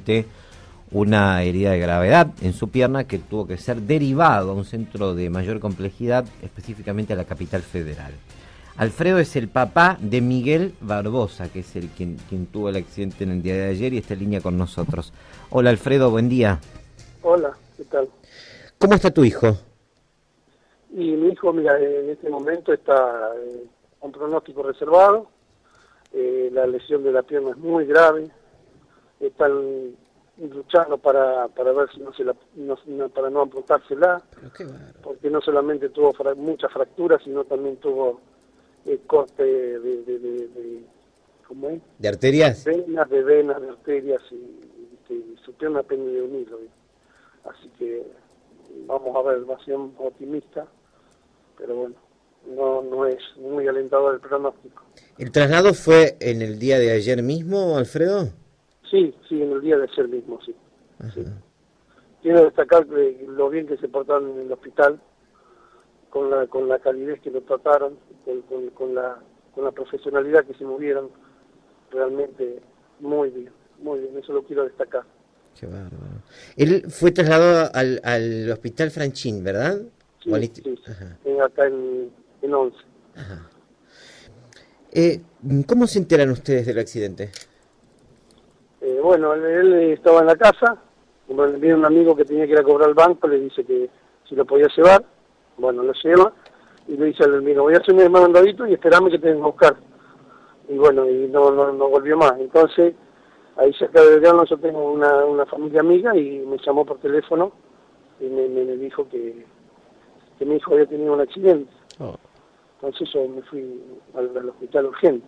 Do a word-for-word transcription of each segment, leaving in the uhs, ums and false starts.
una herida de gravedad en su pierna que tuvo que ser derivado a un centro de mayor complejidad, específicamente a la capital federal. Alfredo es el papá de Miguel Barbosa, que es el quien, quien tuvo el accidente en el día de ayer y está en línea con nosotros. Hola Alfredo, buen día. Hola, ¿qué tal? ¿Cómo está tu hijo? Y mi hijo, mira, en este momento está eh, con pronóstico reservado, eh, la lesión de la pierna es muy grave, están luchando para, para ver si no se la, no, no, para no amputársela, porque no solamente tuvo fra muchas fracturas, sino también tuvo eh, corte de, de, de, de, de ¿cómo es? ¿De arterias? Venas, de venas, de arterias, y, y, y su pierna pende de un hilo. Así que vamos a ver, va a ser optimista, pero bueno, no, no es muy alentador el pronóstico. ¿El traslado fue en el día de ayer mismo, Alfredo? Sí, sí, en el día de ayer mismo, sí. sí. Quiero destacar que lo bien que se portaron en el hospital, con la con la calidez que lo trataron, con, con, con la con la profesionalidad que se movieron, realmente muy bien, muy bien, eso lo quiero destacar. Qué bárbaro. Él fue trasladado al, al hospital Franchín, ¿verdad? Sí, sí, sí. acá en, en once. Ajá. Eh, ¿Cómo se enteran ustedes del accidente? Eh, bueno, él, él estaba en la casa, bueno, viene un amigo que tenía que ir a cobrar al banco, le dice que si lo podía llevar, bueno, lo lleva, y le dice al amigo, voy a hacer un mandadito y esperame que te venga a buscar. Y bueno, y no, no, no volvió más. Entonces, ahí cerca de Belgrano yo tengo una, una familia amiga y me llamó por teléfono y me, me, me dijo que, que mi hijo había tenido un accidente. Oh. Entonces yo me fui al, al hospital urgente.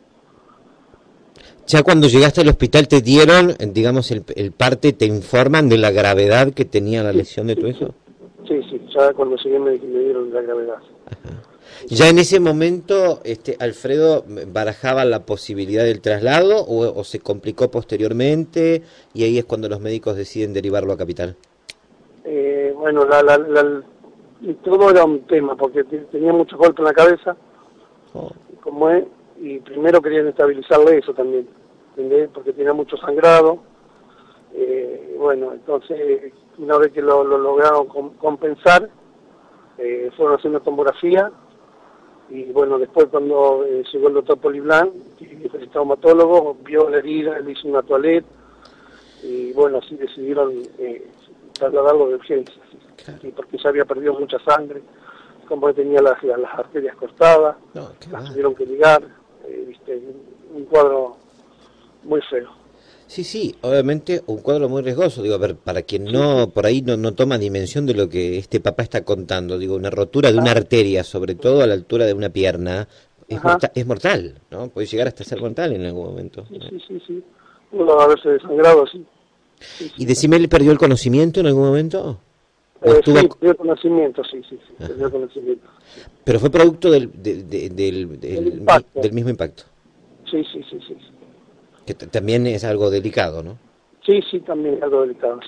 Ya cuando llegaste al hospital te dieron, digamos, el, el parte, te informan de la gravedad que tenía la sí, lesión de sí, tu hijo. Sí, sí, ya cuando llegué me, me dieron la gravedad. Ajá. ¿Ya en ese momento este Alfredo barajaba la posibilidad del traslado o, o se complicó posteriormente y ahí es cuando los médicos deciden derivarlo a Capital? Eh, bueno, la, la, la, todo era un tema porque tenía muchos golpes en la cabeza, oh. como es, y primero querían estabilizarle eso también, ¿entendés? Porque tenía mucho sangrado. Eh, bueno, entonces una vez que lo, lo lograron compensar, eh, fueron haciendo tomografía. Y bueno, después cuando eh, llegó el doctor Poliblanc, que es el traumatólogo, vio la herida, le hizo una toalette, y bueno, así decidieron eh, trasladarlo de urgencia, claro. Sí, porque ya había perdido mucha sangre, como tenía las, las arterias cortadas, no, las tuvieron que ligar, eh, viste, un cuadro muy feo. Sí, sí, obviamente un cuadro muy riesgoso, digo, a ver, para quien no, por ahí no, no toma dimensión de lo que este papá está contando, digo, una rotura de una arteria, sobre todo a la altura de una pierna, es, morta, es mortal, ¿no? Puede llegar hasta ser mortal en algún momento. Sí, sí, sí, sí, pudo haberse desangrado así. Sí, sí. ¿Y decime, él perdió el conocimiento en algún momento? Eh, estuvo... Sí, perdió el conocimiento, sí, sí, sí, perdió el conocimiento. Pero fue producto del, de, de, del, del, del mismo impacto. Sí, sí, sí, sí. Que también es algo delicado, ¿no? Sí, sí, también es algo delicado.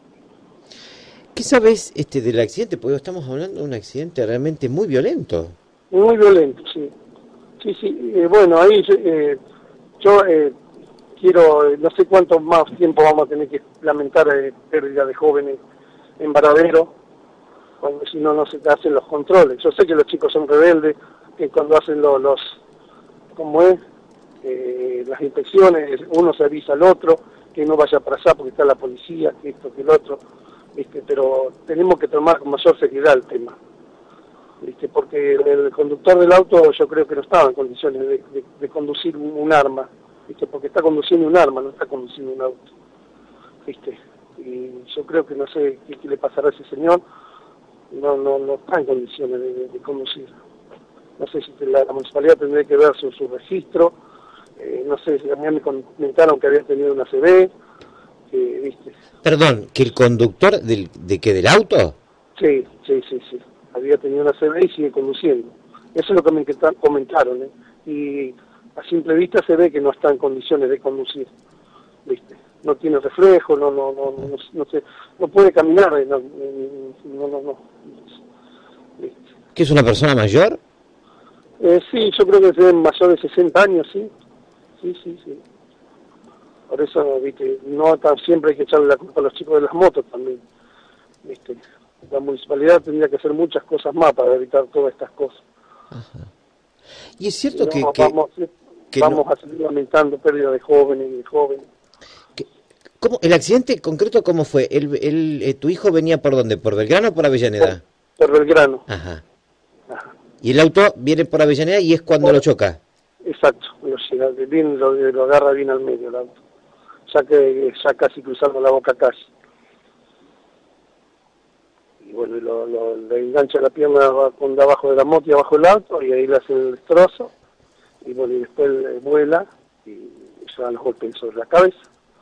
¿Qué sabes este, del accidente? Porque estamos hablando de un accidente realmente muy violento. Muy violento, sí. Sí, sí, eh, bueno, ahí eh, yo eh, quiero, eh, no sé cuánto más tiempo vamos a tener que lamentar eh, pérdida de jóvenes en Varadero, cuando si no, no se hacen los controles. Yo sé que los chicos son rebeldes, que cuando hacen los, los ¿cómo es? Eh, las inspecciones, uno se avisa al otro, que no vaya para allá porque está la policía, que esto, que el otro, ¿viste? Pero tenemos que tomar con mayor seriedad el tema, ¿viste? Porque el conductor del auto yo creo que no estaba en condiciones de, de, de conducir un, un arma, ¿viste? Porque está conduciendo un arma, no está conduciendo un auto, ¿viste? Y yo creo que no sé qué, qué le pasará a ese señor, no no no está en condiciones de, de, de conducir. No sé si la, la municipalidad tendría que ver su, su registro. Eh, no sé, si a mí me comentaron que había tenido una A C V, que, ¿viste? Perdón, ¿que el conductor del, de qué, del auto? Sí, sí, sí, sí, había tenido una A C V y sigue conduciendo. Eso es lo que me comentaron, ¿eh? Y a simple vista se ve que no está en condiciones de conducir, ¿viste? No tiene reflejo, no, no, no, no, no sé, no puede caminar, no, no, no, no. ¿Viste? ¿Que es una persona mayor? Eh, sí, yo creo que es mayor de sesenta años, sí. Sí, sí, sí. Por eso, viste, no tan siempre hay que echarle la culpa a los chicos de las motos también, viste. La municipalidad tendría que hacer muchas cosas más para evitar todas estas cosas. Ajá. Y es cierto no, que, que, vamos, que vamos no, a seguir lamentando pérdida de jóvenes y de jóvenes. que, ¿cómo, el accidente concreto cómo fue? ¿El, el, eh, ¿Tu hijo venía por dónde? ¿Por Belgrano o por Avellaneda? Por, por Belgrano. Ajá. Ajá. Y el auto viene por Avellaneda y es cuando Por, lo choca. Exacto, lo, llega, bien, lo, lo agarra bien al medio el auto. Ya que ya casi cruzando la boca casi. Y bueno, lo, lo, le engancha la pierna con de abajo de la moto y abajo del auto, y ahí le hace el destrozo. Y bueno, y después eh, vuela y se dan los golpes sobre la cabeza.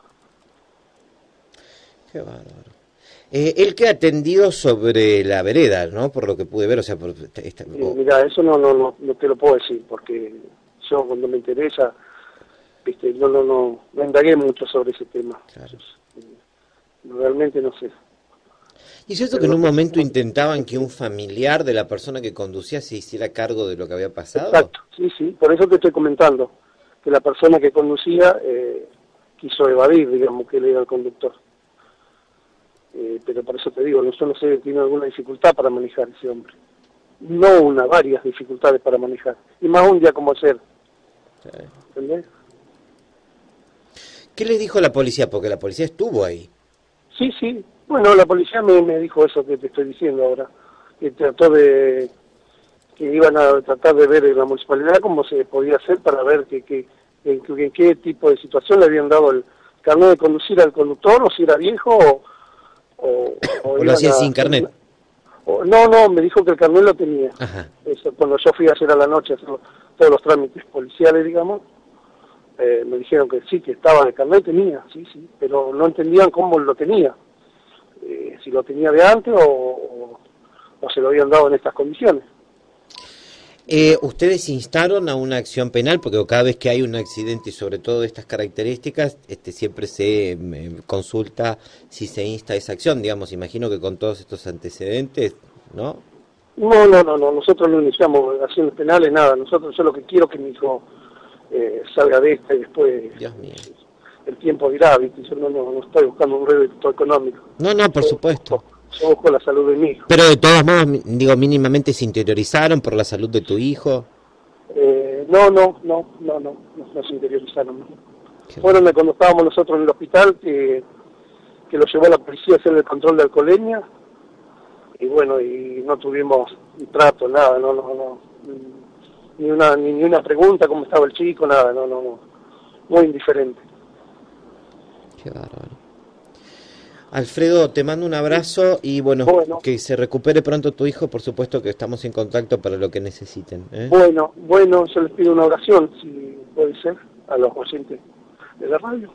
Qué bárbaro. Eh, él queda tendido sobre la vereda, ¿no? Por lo que pude ver, o sea, por esta, Eh, oh. Mira, eso no, no, no, no te lo puedo decir, porque yo cuando me interesa, viste, no, no, no, no indagué mucho sobre ese tema. Claro. Eh, realmente no sé. ¿Y es cierto que en un momento intentaban que un familiar de la persona que conducía se hiciera cargo de lo que había pasado? Exacto, sí, sí, por eso te estoy comentando, que la persona que conducía eh, quiso evadir, digamos, que él era el conductor. Eh, pero por eso te digo, yo no sé, tiene alguna dificultad para manejar ese hombre. No una, varias dificultades para manejar. Y más un día como ayer. Sí. ¿Entendés? ¿Qué les dijo la policía? Porque la policía estuvo ahí. Sí, sí. Bueno, la policía me, me dijo eso que te estoy diciendo ahora. Que trató de... que iban a tratar de ver en la municipalidad cómo se podía hacer para ver que, que, en, que, en qué tipo de situación le habían dado el carnet de conducir al conductor, o si era viejo, o... o, o ¿O lo hacía a, sin carnet? O, no, no, me dijo que el carnet lo tenía. Ajá. Eso, cuando yo fui ayer a la noche a hacer todos los trámites policiales, digamos, eh, me dijeron que sí, que estaba el carnet, tenía, sí, sí, pero no entendían cómo lo tenía. Eh, si lo tenía de antes o, o, o se lo habían dado en estas condiciones. Eh, ¿Ustedes instaron a una acción penal? Porque cada vez que hay un accidente, y sobre todo de estas características, este, siempre se eh, consulta si se insta esa acción. Digamos, imagino que con todos estos antecedentes, ¿no? No, no, no, no, nosotros no iniciamos acciones penales, nada. Nosotros, yo lo que quiero es que mi hijo eh, salga de esta y después... Dios mío. El tiempo dirá, ¿viste? Yo no, no, no estoy buscando un rédito económico. No, no, por yo supuesto. Busco, yo busco la salud de mi hijo. Pero de todos modos, digo, mínimamente se interiorizaron por la salud de tu hijo. Eh, no, no, no, no, no, no, no se interiorizaron. No. Qué Fueron de cuando estábamos nosotros en el hospital, que, que lo llevó la policía a hacer el control de alcoholemia, y bueno, y no tuvimos un trato, nada, no, no, no, ni una, ni, ni una pregunta cómo estaba el chico, nada, no, no, no, muy indiferente. Qué bárbaro. Alfredo, te mando un abrazo y bueno, bueno, que se recupere pronto tu hijo, por supuesto que estamos en contacto para lo que necesiten. ¿eh? Bueno, bueno, yo les pido una oración, si puede ser, a los oyentes de la radio.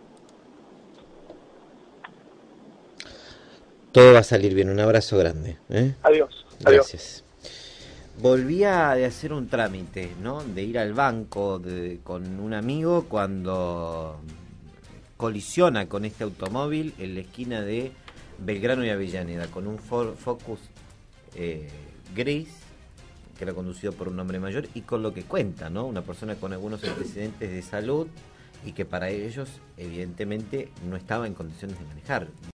Todo va a salir bien, un abrazo grande. ¿eh? Adiós. Gracias. Adiós. Volvía de hacer un trámite, ¿no? De ir al banco de, con un amigo cuando colisiona con este automóvil en la esquina de Belgrano y Avellaneda con un Ford Focus eh, gris que era conducido por un hombre mayor y con lo que cuenta, ¿no? Una persona con algunos antecedentes de salud y que para ellos evidentemente no estaba en condiciones de manejar.